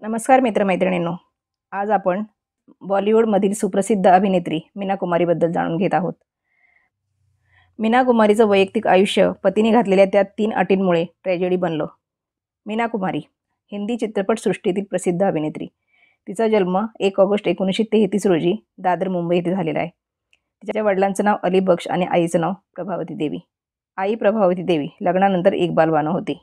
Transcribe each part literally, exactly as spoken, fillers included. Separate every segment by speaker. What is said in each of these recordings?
Speaker 1: नमस्कार मित्रमैत्रिणींनो. आज आपण बॉलिवूडमधील सुप्रसिद्ध अभिनेत्री मीना कुमारीबद्दल जाणून घेत आहोत. मीना कुमारीचं वैयक्तिक आयुष्य पतीने घातलेल्या त्या तीन अटींमुळे ट्रॅजेडी बनलं. मीना कुमारी हिंदी चित्रपटसृष्टीतील प्रसिद्ध अभिनेत्री. तिचा जन्म एक ऑगस्ट एकोणीसशे तेहतीस रोजी दादर मुंबई येथे झालेला आहे. तिच्या वडिलांचं नाव अली बक्ष आणि आईचं नाव प्रभावती देवी. आई प्रभावती देवी लग्नानंतर एक बालवान होती.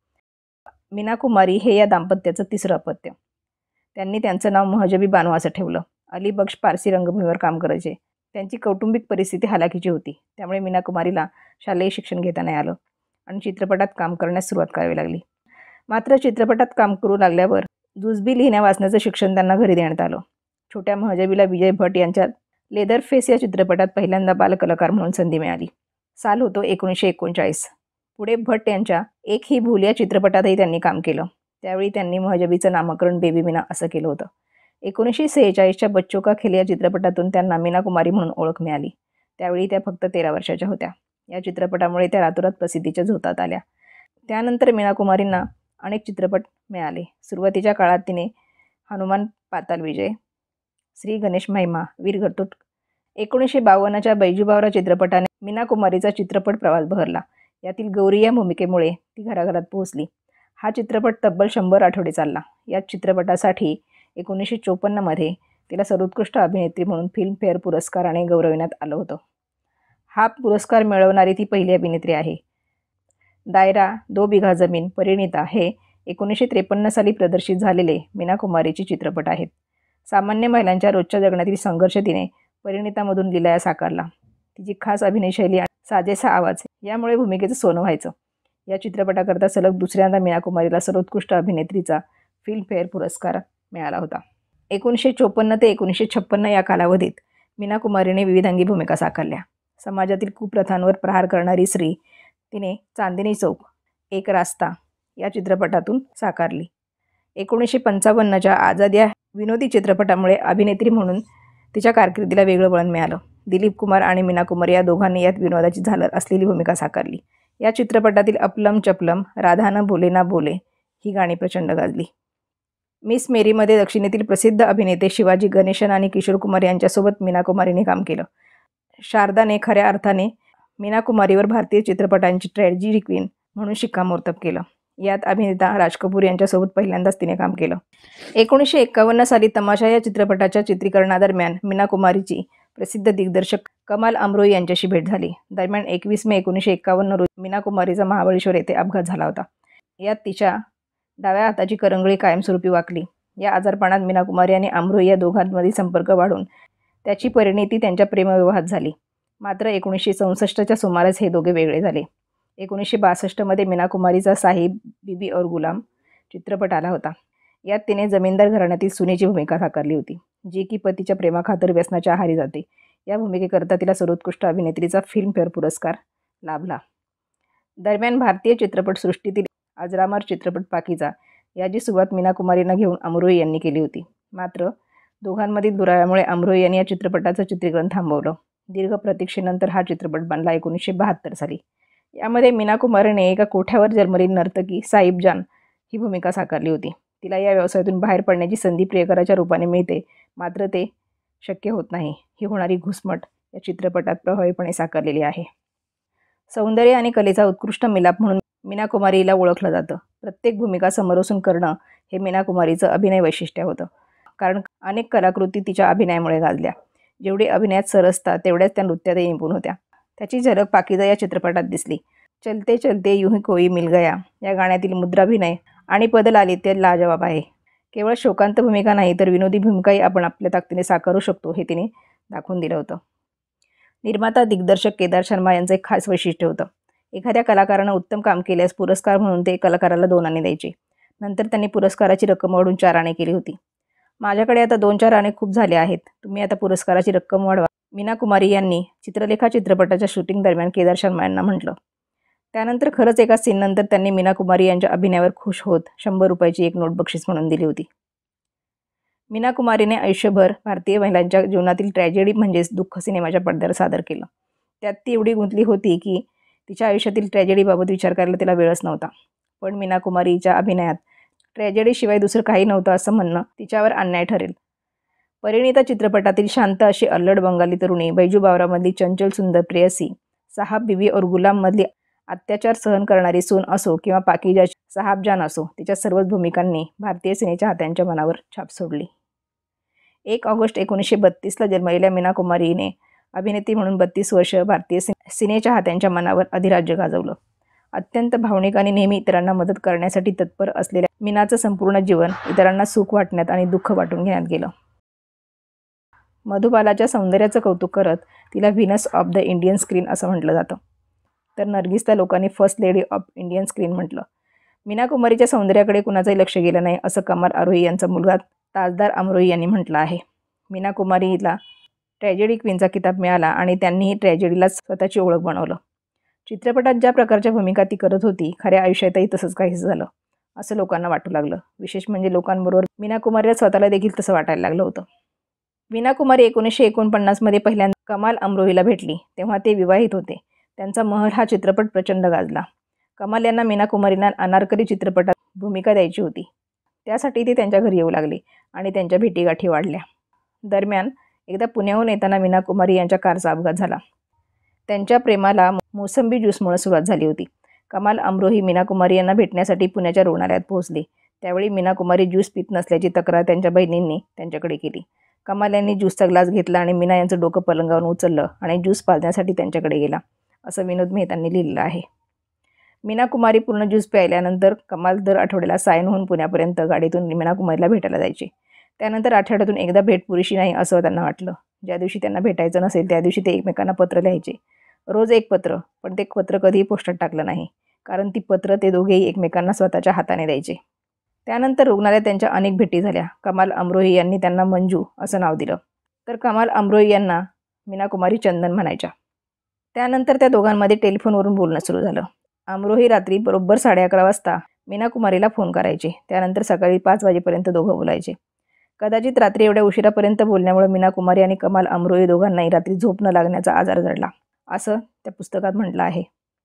Speaker 1: मीना कुमारी हे या दाम्पत्याचं तिसरं अपत्य. त्यांनी त्यांचं नाव महजबी बानो असं ठेवलं. अली बक्ष पारसी रंगभूमीवर काम करायचे. त्यांची कौटुंबिक परिस्थिती हालाकीची होती, त्यामुळे मीना कुमारीला शालेय शिक्षण घेता नाही आलं आणि चित्रपटात काम करण्यास सुरुवात करावी लागली. मात्र चित्रपटात काम करू लागल्यावर जुजबी लिहिण्या वाचण्याचं शिक्षण त्यांना घरी देण्यात आलं. छोट्या महजबीला विजय भट यांच्या लेदर फेस या चित्रपटात पहिल्यांदा बालकलाकार म्हणून संधी मिळाली. साल होतो एकोणीसशे एकोणचाळीस. पुढे भट यांच्या एक ही भूल या चित्रपटातही त्यांनी काम केलं. त्यावेळी त्यांनी महजबीचं नामकरण बेबी मीना असं केलं होतं. एकोणीसशे सेहेचाळीसच्या बच्चों का खेल या चित्रपटातून त्यांना मीना कुमारी म्हणून ओळख मिळाली. त्यावेळी त्या फक्त तेरा वर्षाच्या होत्या. या चित्रपटामुळे त्या रातोरात प्रसिद्धीच्या झोतात आल्या. त्यानंतर मीना कुमारींना अनेक चित्रपट मिळाले. सुरुवातीच्या काळात तिने हनुमान पाताल विजय, श्री गणेश महिमा, वीर घरतोट. एकोणीसशे बावन्नच्या बैजूबावरा चित्रपटाने मीना कुमारीचा चित्रपट प्रवास बहरला. यातील गौरी या भूमिकेमुळे ती घराघरात पोहोचली. हा चित्रपट तब्बल शंभर आठवडे चालला. या चित्रपटासाठी एकोणीसशे चोपन्नमध्ये तिला सर्वोत्कृष्ट अभिनेत्री म्हणून फिल्मफेअर पुरस्काराने गौरविण्यात आलं होतं. हा पुरस्कार मिळवणारी ती पहिली अभिनेत्री आहे. दायरा, दो बिघा जमीन, परिणीता हे एकोणीसशे त्रेपन्न साली प्रदर्शित झालेले मीना कुमारीचे चित्रपट आहेत. सामान्य महिलांच्या रोजच्या जगण्यातील संघर्ष तिने परिणीतामधून लीलया साकारला. तिची खास अभिनय शैली आणि साजेसा आवाज यामुळे भूमिकेचं सोनं व्हायचं. या चित्रपटाकरता सलग दुसऱ्यांदा मीना कुमारीला सर्वोत्कृष्ट अभिनेत्रीचा फिल्मफेअर पुरस्कार मिळाला होता. एकोणीसशे चोपन्न ते एकोणीसशे छप्पन्न या कालावधीत मीना कुमारीने विविधांगी भूमिका साकारल्या. समाजातील कुप्रथांवर प्रहार करणारी स्त्री तिने चांदनी चौक, एक रास्ता या चित्रपटातून साकारली. एकोणीसशे पंचावन्नच्या आझाद या विनोदी चित्रपटामुळे अभिनेत्री म्हणून तिच्या कारकिर्दीला वेगळं वळण मिळालं. दिलीप कुमार आणि मीना कुमारी या दोघांनी यात विनोदाची झालर असलेली भूमिका साकारली. या चित्रपटातील अपलम चपलम, राधा न बोले ना बोले ही गाणी प्रचंड गाजली. मिस मेरीमध्ये दक्षिणेतील प्रसिद्ध अभिनेते शिवाजी गणेशन आणि किशोर कुमार यांच्यासोबत मीना कुमारीने काम केलं. शारदाने खऱ्या अर्थाने मीना कुमारीवर भारतीय चित्रपटांची ट्रॅजेडी क्वीन म्हणून शिक्कामोर्तब केलं. यात अभिनेता राज कपूर यांच्यासोबत पहिल्यांदाच तिने काम केलं. एकोणीसशे एकावन्न साली तमाशा या चित्रपटाच्या चित्रीकरणादरम्यान मीना कुमारीची प्रसिद्ध दिग्दर्शक कमाल अमरोई यांच्याशी भेट झाली. दरम्यान एकवीस मे एकोणीसशे एकावन्न रोजी मीना कुमारीचा महाबळेश्वर येथे अपघात झाला होता. यात तिच्या डाव्या हाताची करंगळी कायमस्वरूपी वाकली. या आजारपणात मीना कुमारी आणि अमरोई या दोघांमधील संपर्क वाढून त्याची परिणिती त्यांच्या प्रेमविवाहात झाली. मात्र एकोणीसशे चौसष्टच्या सुमारास हे दोघे वेगळे झाले. एकोणीसशे बासष्टमध्ये मीना कुमारीचा साहिब, बीबी और गुलाम चित्रपट आला होता. यात तिने जमीनदार घराण्यातील सुनेची भूमिका साकारली होती, जी की पतीच्या प्रेमाखातर व्यसनाच्या आहारी जाते. या भूमिकेकरता तिला सर्वोत्कृष्ट अभिनेत्रीचा फिल्मफेअर पुरस्कार लाभला. दरम्यान भारतीय चित्रपटसृष्टीतील अजरामर चित्रपट पाकीजा याची सुरुवात मीना कुमारीनं घेऊन अमरोई यांनी केली होती. मात्र दोघांमधील दुराव्यामुळे अमरोई यांनी या चित्रपटाचं चित्रीकरण थांबवलं. दीर्घ प्रतीक्षेनंतर हा चित्रपट बनला एकोणीसशे बहात्तर साली. यामध्ये मीना कुमारीने एका कोठ्यावर जन्मलेली नर्तकी साहिब जान ही भूमिका साकारली होती. तिला या व्यवसायातून बाहेर पडण्याची संधी प्रियकराच्या रूपाने मिळते, मात्र ते शक्य होत नाही. ही होणारी घुसमट या चित्रपटात प्रभावीपणे साकारलेली आहे. सौंदर्य आणि कलेचा उत्कृष्ट मिलाप म्हणून मीना कुमारीला ओळखलं जातं. प्रत्येक भूमिका समोरासून करणं हे मीना कुमारीचं अभिनय वैशिष्ट्य होतं, कारण अनेक कलाकृती तिच्या अभिनयामुळे गाजल्या. जेवढी अभिनयात सरसता तेवढ्याच त्या नृत्यातही निपुण होत्या. त्याची झलक पाकीजा या चित्रपटात दिसली. चलते चलते यूं ही कोई मिल गया या गाण्यातील मुद्राभिनय आणि पदलालित्य लाजवाब आहे. केवळ शोकांत भूमिका नाही तर विनोदी भूमिकाही आपण आपल्या ताकदीने साकारू शकतो हे तिने दाखवून दिलं होतं. निर्माता दिग्दर्शक केदार शर्मा यांचं एक खास वैशिष्ट्य होतं. एखाद्या कलाकारानं उत्तम काम केल्यास पुरस्कार म्हणून ते कलाकाराला दोन आणे द्यायचे. नंतर त्यांनी पुरस्काराची रक्कम वाढवून चार आणे केली होती. माझ्याकडे आता दोन चार आणे खूप झाले आहेत, तुम्ही आता पुरस्काराची रक्कम वाढवा, मीना कुमारी यांनी चित्रलेखा चित्रपटाच्या शूटिंग दरम्यान केदार शर्मा यांना म्हटलं. त्यानंतर खरंच एका सीननंतर त्यांनी मीना कुमारी यांच्या अभिनयावर खुश होत शंभर रुपयाची एक नोट बक्षीस म्हणून दिली होती. मीना कुमारीने आयुष्यभर भारतीय महिलांच्या जीवनातील ट्रॅजेडी म्हणजेच दुःख सिनेमाच्या पडद्यावर सादर केलं. त्यात ती एवढी गुंतली होती की तिच्या आयुष्यातील ट्रॅजेडीबाबत विचार करायला तिला वेळच नव्हता. पण मीना कुमारीच्या अभिनयात ट्रॅजेडीशिवाय दुसरं काही नव्हतं असं म्हणणं तिच्यावर अन्याय ठरेल. परिणीता चित्रपटातील शांत अशी अल्लड बंगाली तरुणी, बैजू बावरामधली चंचल सुंदर प्रेयसी, साहब बीवी और गुलाममधली अत्याचार सहन करणारी सून असो किंवा पाकिजाची साहबजान असो, तिच्या सर्वच भूमिकांनी भारतीय सिनेच्या हात्यांच्या मनावर छाप सोडली. एक ऑगस्ट एकोणीसशे बत्तीसला जन्मलेल्या मीना कुमारीने अभिनेत्री म्हणून बत्तीस वर्ष भारतीय सिनेच्या हात्यांच्या मनावर अधिराज्य गाजवलं. अत्यंत भावनिक आणि नेहमी इतरांना मदत करण्यासाठी तत्पर असलेल्या मीनाचं संपूर्ण जीवन इतरांना सुख वाटण्यात आणि दुःख वाटून घेण्यात गेलं. मधुबालाच्या सौंदर्याचं कौतुक करत तिला Venus of the Indian screen असं म्हटलं जातं, तर नर्गिसला लोकांनी first lady of Indian screen म्हटलं. मीना कुमारीच्या सौंदर्याकडे कुणाचंही लक्ष गेलं नाही असं कमाल आरोही यांचा मुलगा ताजदार अमरोही यांनी म्हटलं आहे. मीना कुमारीला ट्रॅजेडी क्वीनचा किताब मिळाला आणि त्यांनीही ट्रॅजेडीलाच स्वतःची ओळख बनवलं. चित्रपटात ज्या प्रकारच्या भूमिका ती करत होती, खऱ्या आयुष्यातही तसंच काहीसं झालं असं लोकांना वाटू लागलं. विशेष म्हणजे लोकांबरोबर मीना कुमारीला स्वतःला देखील तसं वाटायला लागलं होतं. मीना कुमारी एकोणीसशे एकोणपन्नासमध्ये पहिल्यांदा कमाल अमरोहीला भेटली तेव्हा ते विवाहित होते. त्यांचा महल हा चित्रपट प्रचंड गाजला. कमाल यांना मीना कुमारींना अनारकली चित्रपटात भूमिका द्यायची होती. त्यासाठी ते त्यांच्या घरी येऊ लागले आणि त्यांच्या भेटीगाठी वाढल्या. दरम्यान एकदा पुण्याहून येताना मीना कुमारी यांच्या कारचा अपघात झाला. त्यांच्या प्रेमाला मोसंबी ज्यूसमुळे सुरुवात झाली होती. कमाल अमरोही मीना कुमारी यांना भेटण्यासाठी पुण्याच्या रुग्णालयात पोहोचले. त्यावेळी मीना कुमारी ज्यूस पित नसल्याची तक्रार त्यांच्या बहिणींनी त्यांच्याकडे केली. कमाल यांनी ज्यूसचा ग्लास घेतला आणि मीना यांचं डोकं पलंगावरून उचललं आणि ज्यूस पाजण्यासाठी त्यांच्याकडे गेला असं विनोद मेहतांनी लिहिलेलं आहे. मीना कुमारी पूर्ण ज्यूस प्यायल्यानंतर कमाल दर आठवड्याला सायनहून पुण्यापर्यंत गाडीतून मीना कुमारीला भेटायला जायचे. त्यानंतर आठवड्यातून एकदा भेट पुरेशी नाही असं त्यांना वाटलं. ज्या दिवशी त्यांना भेटायचं नसेल त्या दिवशी ते एकमेकांना पत्र लिहायचे. रोज एक पत्र, पण ते पत्र कधीही पोस्टात टाकलं नाही, कारण ती पत्र ते दोघेही एकमेकांना स्वतःच्या हाताने द्यायचे. त्यानंतर रुग्णालयात त्यांच्या अनेक भेटी झाल्या. कमाल अमरोही यांनी त्यांना मंजू असं नाव दिलं, तर कमाल अमरोही यांना मीना कुमारी चंदन म्हणायच्या. त्यानंतर त्या दोघांमध्ये टेलिफोनवरून बोलणं सुरू झालं. अमरोही रात्री बरोबर साडे अकरा वाजता मीना कुमारीला फोन करायचे. त्यानंतर सकाळी पाच वाजेपर्यंत दोघं बोलायचे. कदाचित रात्री एवढ्या उशिरापर्यंत बोलण्यामुळे मीना कुमारी आणि कमाल अमरोही दोघांनाही रात्री झोप न लागण्याचा आजार जडला असं त्या पुस्तकात म्हटलं आहे.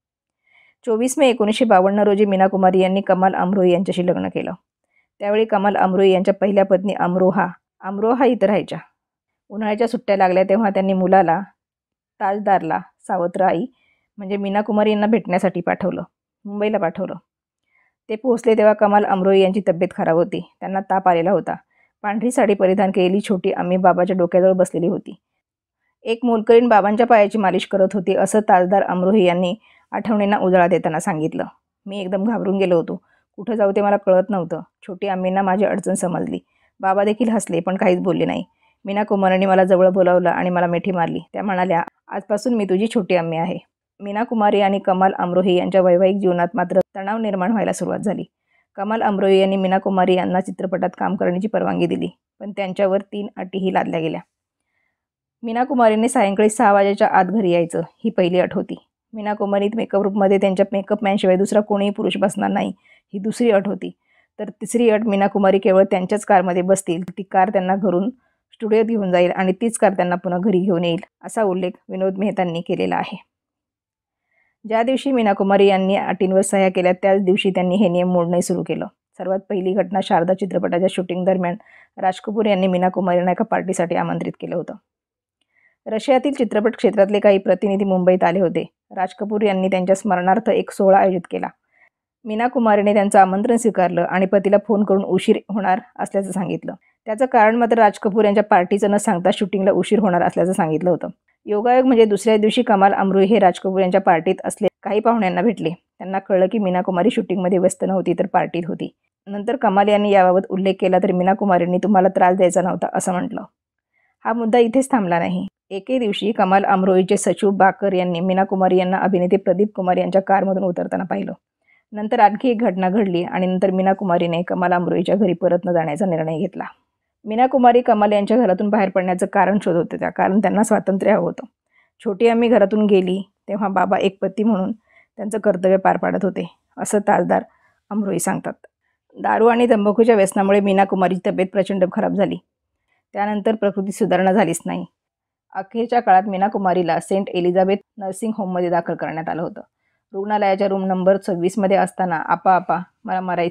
Speaker 1: चोवीस मे एकोणीसशे बावन्न रोजी मीना कुमारी यांनी कमाल अमरोही यांच्याशी लग्न केलं. त्यावेळी कमाल अमरोही यांच्या पहिल्या पत्नी अमरोहा अमरोहा इथं राहायच्या. उन्हाळ्याच्या सुट्ट्या लागल्या तेव्हा त्यांनी मुलाला ताजदारला सावत्र आई म्हणजे मीना कुमारी यांना भेटण्यासाठी पाठवलं, मुंबईला पाठवलं. ते पोहोचले तेव्हा कमाल अमरोही यांची तब्येत खराब होती. त्यांना ताप आलेला होता. पांढरी साडी परिधान केलेली छोटी अम्मी बाबाच्या डोक्याजवळ बसलेली होती. एक मोलकरीण बाबांच्या पायाची मालिश करत होती असं ताजदार अमरोही यांनी आठवणींना उजाळा देताना सांगितलं. मी एकदम घाबरून गेलो होतो. कुठं जाऊ ते मला कळत नव्हतं. छोटी अम्मींना माझी अडचण समजली. बाबा देखील हसले पण काहीच बोलले नाही. मीना कुमारीने मला जवळ बोलावलं आणि मला मिठी मारली. त्या म्हणाल्या, आजपासून मी तुझी छोटी अम्मी आहे. मीना कुमारी आणि कमाल अमरोही यांच्या वैवाहिक जीवनात मात्र तणाव निर्माण व्हायला सुरुवात झाली. कमाल अमरोही यांनी मीना कुमारी यांना चित्रपटात काम करण्याची परवानगी दिली, पण त्यांच्यावर तीन अटीही लादल्या गेल्या. मीना कुमारीने सायंकाळी सहा वाजेच्या आत घरी यायचं, ही पहिली अट होती. मीना कुमारी मेकअप रूममध्ये त्यांच्या मेकअप मॅनशिवाय दुसरा कोणीही पुरुष बसणार नाही, ही दुसरी अट होती. तर तिसरी अट, मीना कुमारी केवळ त्यांच्याच कारमध्ये बसतील. ती कार त्यांना घरून स्टुडिओत घेऊन जाईल आणि तीच कार त्यांना पुन्हा घरी घेऊन येईल असा उल्लेख विनोद मेहतांनी केलेला आहे. ज्या दिवशी मीना कुमारी यांनी अटींवर सह्या केल्या त्याच दिवशी त्यांनी हे नियम मोडणे सुरू केलं. सर्वात पहिली घटना, शारदा चित्रपटाच्या शूटिंग दरम्यान राज कपूर यांनी मीना कुमारींना एका पार्टीसाठी आमंत्रित केलं होतं. रशियातील चित्रपट क्षेत्रातले काही प्रतिनिधी मुंबईत आले होते. राज कपूर यांनी त्यांच्या स्मरणार्थ एक सोहळा आयोजित केला. मीना कुमारीने त्यांचं आमंत्रण स्वीकारलं आणि पतीला फोन करून उशीर होणार असल्याचं सांगितलं. त्याचं कारण मात्र राज कपूर यांच्या पार्टीचं न सांगता शूटिंगला उशीर होणार असल्याचं सांगितलं होतं. योगायोग म्हणजे दुसऱ्या दिवशी कमाल अमरोही हे राज कपूर यांच्या पार्टीत असले काही पाहुण्यांना भेटले. त्यांना कळलं की मीना कुमारी शूटिंगमध्ये व्यस्त नव्हती तर पार्टीत होती. नंतर कमाल यांनी याबाबत उल्लेख केला तर मीना कुमारींनी तुम्हाला त्रास द्यायचा नव्हता असं म्हटलं. हा मुद्दा इथेच थांबला नाही. एके दिवशी कमाल अमरोहीचे सचिव बाकर यांनी मीना कुमारी यांना अभिनेते प्रदीप कुमार यांच्या कारमधून उतरताना पाहिलं. नंतर आणखी एक घटना घडली आणि नंतर मीना कुमारीने कमाल अमरोहीच्या घरी परत न जाण्याचा निर्णय घेतला. मीना कुमारी कमाल यांच्या घरातून बाहेर पडण्याचं कारण शोधत होत्या, कारण त्यांना स्वातंत्र्य हवं होतं. छोटी अम्मी घरातून गेली तेव्हा बाबा एक पती म्हणून त्यांचं कर्तव्य पार पाडत होते असं ताजदार अमरोही सांगतात. दारू आणि तंबाखूच्या व्यसनामुळे मीना कुमारीची तब्येत प्रचंड खराब झाली. त्यानंतर प्रकृती सुधारणा झालीच नाही. अखेरच्या काळात मीना कुमारीला सेंट एलिझाबेथ नर्सिंग होममध्ये दाखल करण्यात आलं होतं. रुग्णालयाच्या रूम नंबर सव्वीसमध्ये असताना आपा आपा मला मरायचं नाही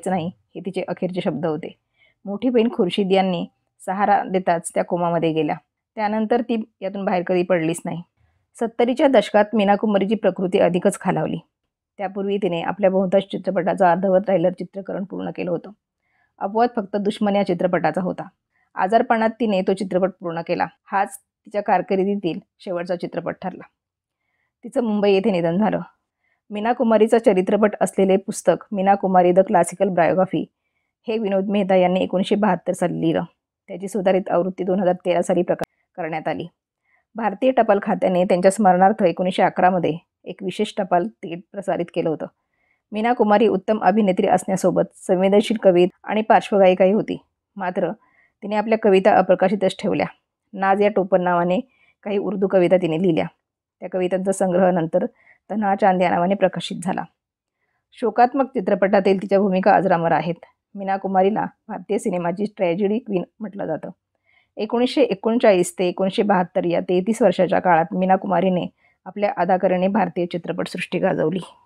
Speaker 1: हे तिचे अखेरचे शब्द होते. मोठी बहीण खुर्शीद यांनी सहारा देताच त्या कोमामध्ये गेल्या. त्यानंतर ती यातून बाहेर कधी पडलीच नाही. सत्तरीच्या दशकात मीना कुमारीची प्रकृती अधिकच खालावली. त्यापूर्वी तिने आपल्या बहुतांश चित्रपटाचं अर्धवट ट्रेलर चित्रीकरण पूर्ण केलं होतं. अपवाद फक्त दुश्मन या चित्रपटाचा होता. आजारपणात तिने तो चित्रपट पूर्ण केला. हाच तिच्या कारकिर्दीतील शेवटचा चित्रपट ठरला. तिचं मुंबई येथे निधन झालं. मीना कुमारीचा चरित्रपट असलेले पुस्तक Meena Kumari the classical biography हे विनोद मेहता यांनी एकोणीसशे बहात्तर साली लिहिलं. त्याची सुधारित आवृत्ती दोन हजार तेरा साली प्रकाशित करण्यात आली. भारतीय टपाल खात्याने त्यांच्या स्मरणार्थ एकोणीसशे अकरामध्ये एक विशेष टपाल तिकीट प्रसारित केलं होतं. मीना कुमारी उत्तम अभिनेत्री असण्यासोबत संवेदनशील कवी आणि पार्श्वगायिकाही होती. मात्र तिने आपल्या कविता अप्रकाशितच ठेवल्या. नाज या टोपण नावाने काही उर्दू कविता तिने लिहिल्या. त्या कवितांचा संग्रह नंतर तन्हा चांद या नावाने प्रकाशित झाला. शोकात्मक चित्रपटातील तिच्या भूमिका अजरामर आहेत. मीना कुमारीला भारतीय सिनेमाची ट्रॅजेडी क्वीन म्हटलं जातं. एकोणीसशे एकोणचाळीस ते एकोणीसशे बहात्तर या तेहतीस वर्षाच्या काळात मीना कुमारीने आपल्या अदाकारीने भारतीय चित्रपटसृष्टी गाजवली.